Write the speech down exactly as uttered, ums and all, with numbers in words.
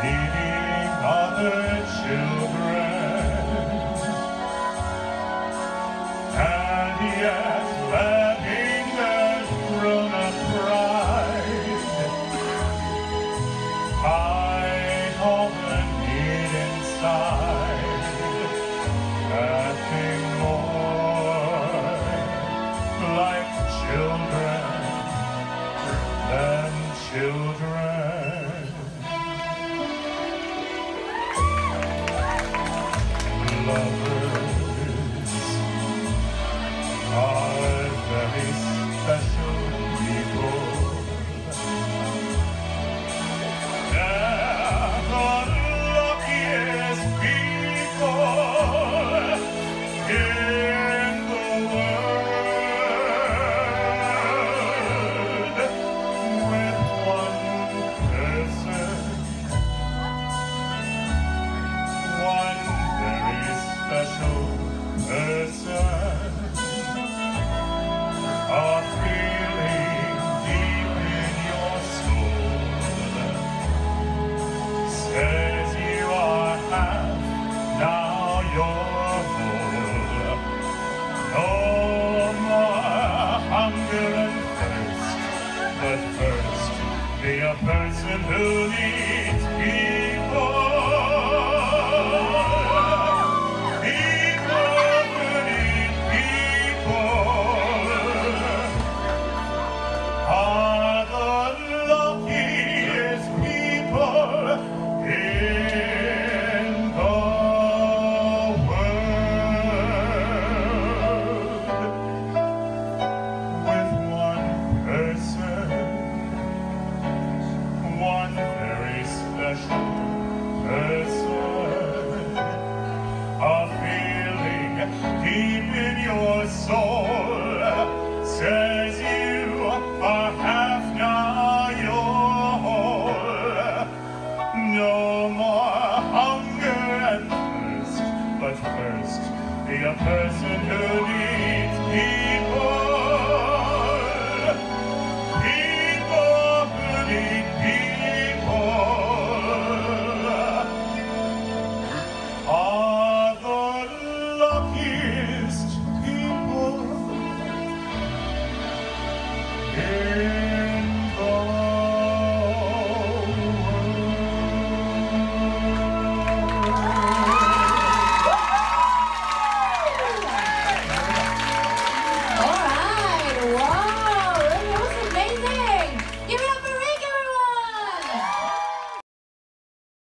needing other children, and yet lacking their grown-up pride. Hide all the need inside, acting more like children than children. Lovers are very special people. They're the luckiest people in the world. With one person, one very special person, a feeling deep in your soul says you are half, now you're full. No more hunger and thirst, but first be a person who needs people. Are the luckiest people in the world. With one person, one very special